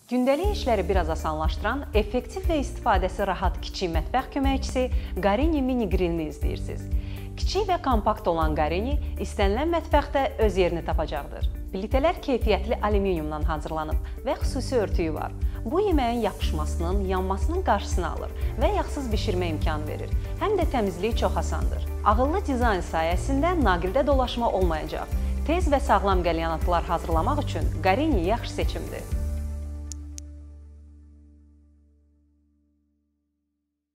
Gündəlik işləri biraz asanlaşdıran, effektiv və istifadəsi rahat kiçik mətbəx köməkçisi Garini mini grillini izləyirsiniz. Kiçik və kompakt olan Garini istənilən mətbəxdə öz yerini tapacaqdır. Plitələr keyfiyyətli alüminiumdan hazırlanıb və xüsusi örtüyü var. Bu yeməyin yapışmasının, yanmasının qarşısını alır və yağsız bişirmə imkanı verir. Həm də təmizliyi çox asandır. Ağıllı dizayn sayəsində naqildə dolaşma olmayacaq. Tez və sağlam qəlyanatlar hazırlamaq üçün Garini yaxşı seçimdir.